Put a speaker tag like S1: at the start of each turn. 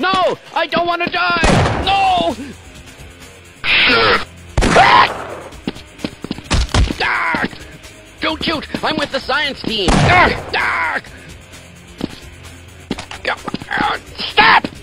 S1: No! I don't want to die! No! Ah! Don't shoot! I'm with the science team! Stop!